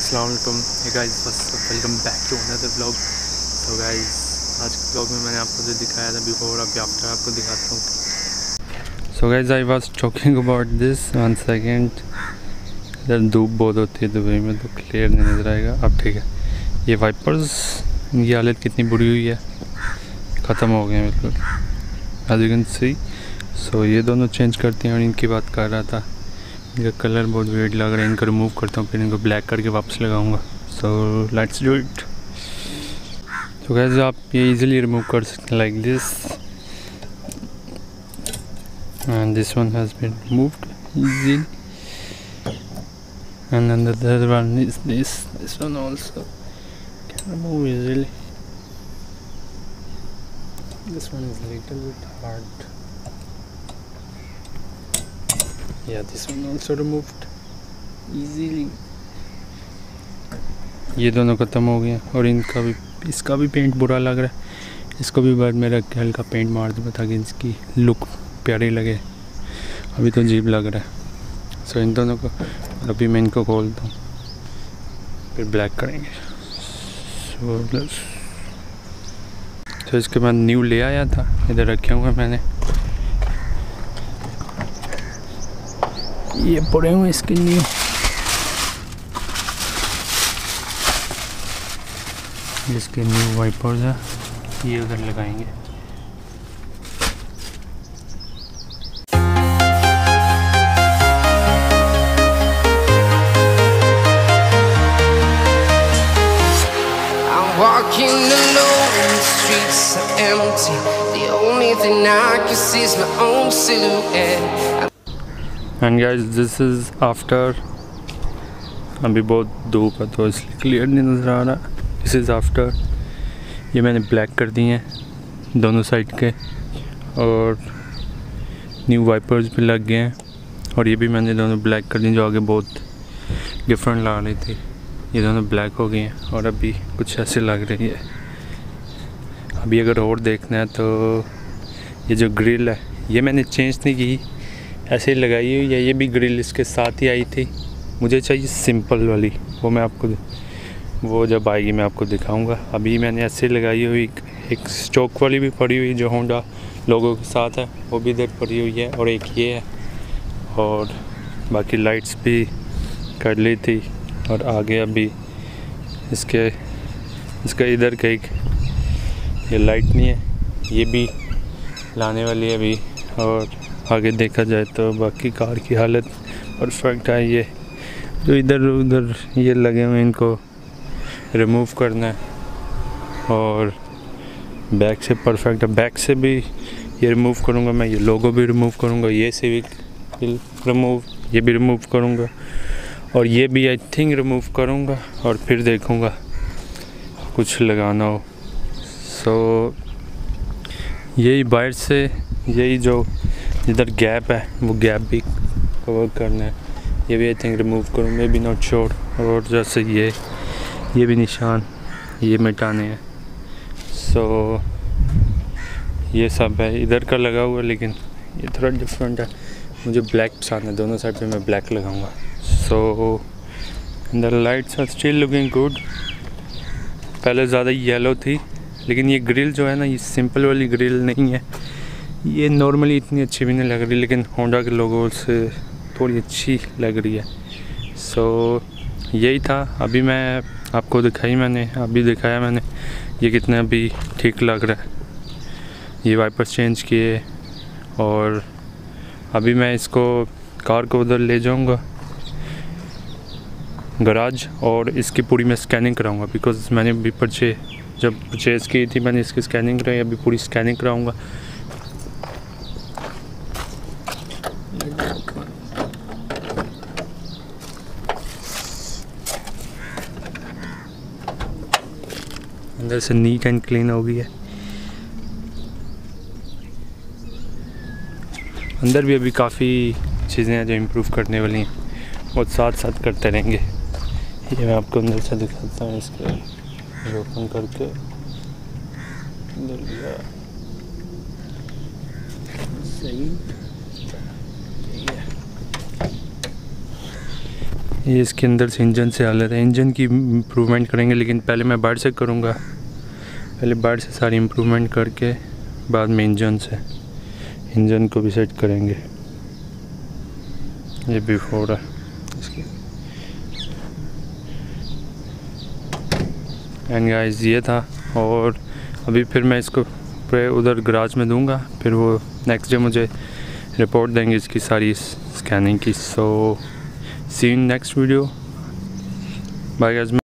अस्सलाम वालेकुम। Hey guys, welcome back to another vlog. So guys, आज के व्लॉग में मैंने आपको जो दिखाया था बिफोर अभी आफ्टर आपको दिखाता हूँ। So guys, I was talking about this 1 second. इधर धूप बहुत होती है दुबई में तो क्लियर नहीं नज़र आएगा। अब ठीक है। ये वाइपर्स, इनकी हालत कितनी बुरी हुई है, ख़त्म हो गए हैं बिल्कुल, as you can see. So ये दोनों चेंज करते हैं और इनकी बात कर रहा था। इनका कलर बहुत वियर्ड लग रहा है, इनको रिमूव करता हूँ फिर इनको ब्लैक करके वापस लगाऊंगा। So let's do it. तो गाइस, आप ये इजीली रिमूव कर सकते हैं like this, and this one has been removed easily, and then the other one is this one also can remove easily. This one is a little bit hard. Yeah, this one also removed easily. ये दोनों ख़त्म हो गए और इनका भी, इसका भी पेंट बुरा लग रहा है। इसको भी बाद में रख के हल्का पेंट मार दूँ ताकि इसकी लुक प्यारी लगे। अभी तो अजीब लग रहा है। सो इन दोनों को अभी मैं इनको खोलता हूँ फिर ब्लैक करेंगे। तो इसके बाद न्यू ले आया था, इधर रखे हुए मैंने। ये पड़े हुए इसके न्यू। जिसके न्यू वाइपर्स है, ये उधर लगाएंगे। I'm walking alone, the streets are empty. The only thing I can see is my own silhouette. And guys, this is after. अभी बहुत धूप है तो इसलिए क्लियर नहीं नज़र आ रहा। This is after. ये मैंने ब्लैक कर दिए हैं दोनों साइड के, और न्यू वाइपर्स भी लग गए हैं। और ये भी मैंने दोनों ब्लैक कर दिए, जो आगे बहुत डिफरेंट लग रही थी। ये दोनों ब्लैक हो गए हैं और अभी कुछ ऐसे लग रही है। अभी अगर और देखना है तो ये जो ग्रिल है ये मैंने चेंज नहीं की, ऐसे ही लगाई हुई है। ये भी ग्रिल इसके साथ ही आई थी। मुझे चाहिए सिंपल वाली, वो मैं आपको, वो जब आएगी मैं आपको दिखाऊंगा। अभी मैंने ऐसे लगाई हुई, एक स्टॉक वाली भी पड़ी हुई जो होंडा लोगों के साथ है, वो भी इधर पड़ी हुई है, और एक ये है। और बाकी लाइट्स भी कर ली थी। और आगे अभी इसका इधर का एक ये लाइट नहीं है, ये भी लाने वाली है अभी। और आगे देखा जाए तो बाकी कार की हालत परफेक्ट है। ये जो इधर उधर ये लगे हुए इनको रिमूव करना है। और बैक से परफेक्ट है, बैक से भी ये रिमूव करूँगा मैं। ये लोगो भी रिमूव करूँगा, ये से भी रिमूव, ये भी रिमूव करूँगा, और ये भी आई थिंक रिमूव करूँगा। और फिर देखूँगा कुछ लगाना हो। सो यही बाहर से, यही जो इधर गैप है वो गैप भी कवर करना है। ये भी आई थिंक रिमूव करूँ, मे बी नॉट श्योर। और जैसे ये भी निशान ये मिटाने हैं। सो ये सब है, इधर का लगा हुआ, लेकिन ये थोड़ा डिफरेंट है। मुझे ब्लैक पसंद है, दोनों साइड पे मैं ब्लैक लगाऊंगा। So the lights are still looking good. पहले ज़्यादा येलो थी, लेकिन ये ग्रिल जो है ना, ये सिंपल वाली ग्रिल नहीं है। ये नॉर्मली इतनी अच्छी भी नहीं लग रही, लेकिन होंडा के लोगों से थोड़ी अच्छी लग रही है। सो यही था। अभी मैं आपको अभी दिखाया मैंने ये कितना अभी ठीक लग रहा है। ये वाइपर्स चेंज किए, और अभी मैं इसको कार को उधर ले जाऊंगा गराज, और इसकी पूरी मैं स्कैनिंग कराऊंगा। बिकॉज़ मैंने भी जब परचेज़ की थी मैंने इसकी स्कैनिंग कराई, अभी पूरी स्कैनिंग कराऊंगा। अंदर से नीट एंड क्लीन हो गई है। अंदर भी अभी काफ़ी चीज़ें हैं जो इम्प्रूव करने वाली हैं, और साथ साथ करते रहेंगे। ये मैं आपको अंदर से दिखाता हूँ। इसके ओपन करके अंदर लिया सही। ये इसके अंदर से इंजन से हालत है, इंजन की इम्प्रूवमेंट करेंगे, लेकिन पहले मैं बाइट से करूँगा। पहले बाइट से सारी इम्प्रूवमेंट करके बाद में इंजन को भी सेट करेंगे। ये बिफोर है इसकी। एंड गाइस ये था, और अभी फिर मैं इसको उधर गराज में दूंगा, फिर वो नेक्स्ट डे मुझे रिपोर्ट देंगे इसकी सारी स्कैनिंग की। So see in next video, bye guys.